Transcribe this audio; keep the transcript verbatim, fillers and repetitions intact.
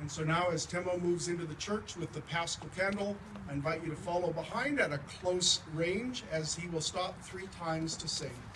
And so now as Timo moves into the church with the Paschal candle, I invite you to follow behind at a close range as he will stop three times to sing.